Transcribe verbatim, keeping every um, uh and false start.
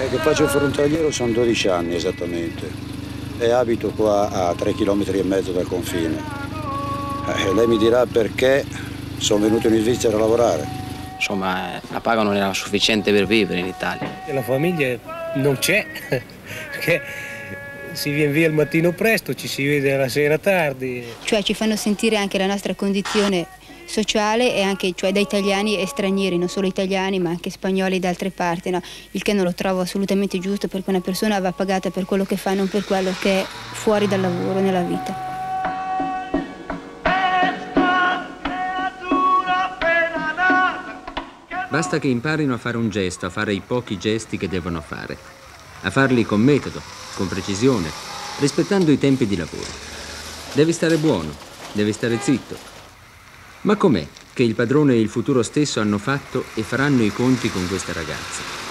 Eh, che faccio il frontaliero sono dodici anni esattamente e abito qua a tre chilometri e mezzo dal confine. Eh, lei mi dirà perché sono venuto in Svizzera a lavorare. Insomma, eh, la paga non era sufficiente per vivere in Italia. La famiglia non c'è, perché si viene via il mattino presto, ci si vede la sera tardi. Cioè ci fanno sentire anche la nostra condizione sociale e anche cioè da italiani e stranieri, non solo italiani ma anche spagnoli da altre parti, no? Il che non lo trovo assolutamente giusto, perché una persona va pagata per quello che fa, non per quello che è fuori dal lavoro nella vita. Basta che imparino a fare un gesto, a fare i pochi gesti che devono fare, a farli con metodo, con precisione, rispettando i tempi di lavoro. Devi stare buono, devi stare zitto. Ma com'è che il padrone e il futuro stesso hanno fatto e faranno i conti con questa ragazza?